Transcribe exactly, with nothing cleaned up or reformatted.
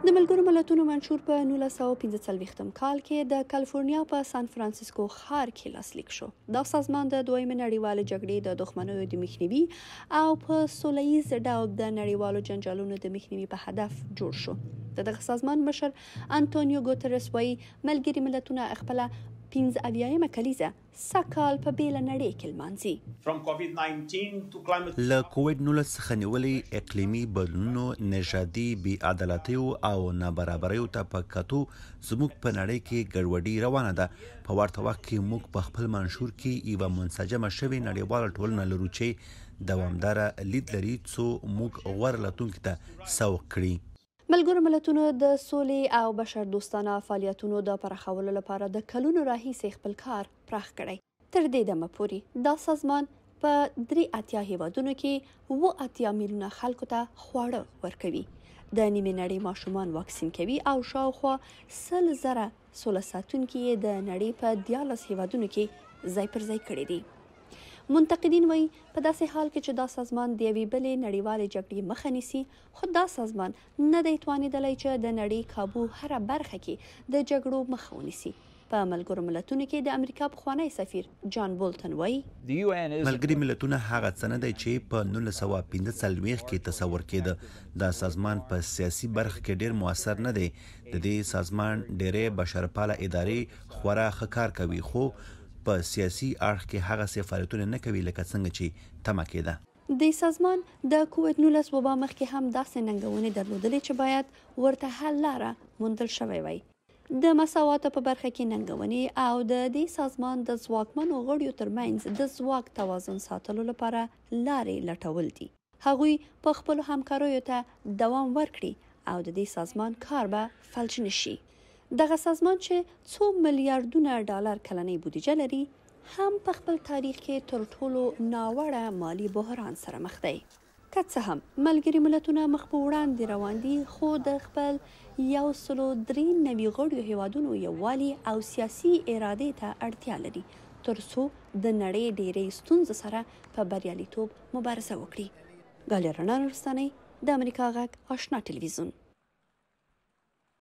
د ملګرو ملتونو منشور په نولس سوه پنځه څلوېښتم کال کې د کالیفورنیا په سان فرانسیسکو ښار کې لاسلیک شو. دا سازمان د دویمې نړیوالې جګړې د دښمنیو د مخنیوي او په سوله ییز ډول د نړیوالو جنجالونو د مخنیوي په هدف جوړ شو. د دغه سازمان مشر انټونیو ګوتریس وایي ملګري ملتونه خپله پنځه اویایمه کلیزه سږکال په بیله نړۍ کې لمانځي. له کووډ نولس څخه نیولې اقلیمي بدلونونو، نژادي بې عدالتیو او نابرابریو ته په کتو زموږ په نړۍ کې ګډوډي روانه ده. په ورته وخت کې موږ په خپل منشور کې یوه منسجمه شوې نړیواله ټولنه لرو چې دوامداره لید لري څو موږ غوره راتلونکي ته سوق کړي. ملګرو ملتونو د سولې او بشر دوستانه فعالیتونو د پراخولو لپاره د کلونو راهیسې خپل کار پراخ کړی. تر دې دمه پورې دا سازمان په درې اتیا هیوادونو کې اوه اتیا میلیونه خلکو ته خواړه ورکوي، د نیمې نړۍ ماشومان واکسین کوي او شاوخوا سل زره سوله ساتونکي یې د نړۍ په دیارلس هیوادونو کې ځای پر ځای کړي دي. منتقدین وایي په داسې حال کې چې دا سازمان د یوې بلې نړیوالې جګړې مخه نیسي، خو دا سازمان نه دی توانېدلی چې د نړۍ کابو هره برخه کې د جګړو مخه ونیسي. په ملګرو ملتونو کې د امریکا پخوانی سفیر جان بولټن وایي ملګري ملتونه هغه څه نه دی چې په نولس سوه پنځه څلوېښت کې تصور کېده. دا سازمان په سیاسي برخه کې ډېر مؤثر نه دی. د دې سازمان ډېرې بشرپاله ادارې خورا ښه کار کوي، خو په سیاسي اړخ کې هغه څه فعالیتونه نه کوي لکه څنګه چې تمه کېده. د سازمان د کووډ نولس وبا مخکې هم داسې ننګونې درلودلې چې باید ورته حل لاره موندل شوی وای. د مساواتو په برخه کې ننګونې او د دې سازمان د ځواکمنو غړیو ترمنځ د ځواک توازن ساتلو لپاره لارې لټول دي. هغوی په خپلو همکاریو ته دوام ورکړي او د دې سازمان کار به فلج نشي. دغه سازمان چې څو میلیارډونه ډالر کلنۍ بودیجه لري هم په خپل تاریخ کې تر ټولو ناوړه مالی بحران سره مخ دی. که څه هم ملګري ملتونه مخ په وړاندې روان دي، خو د خپل یو سلو درې نوي غړیو هیوادونو یووالي او سیاسي ارادې ته اړتیا لري تر څو د نړۍ ډېرې ستونزو سره په بریالیتوب مبارزه وکړي. ګالې رڼا نورستانۍ، د امریکا غږ آشنا ټلویزیون.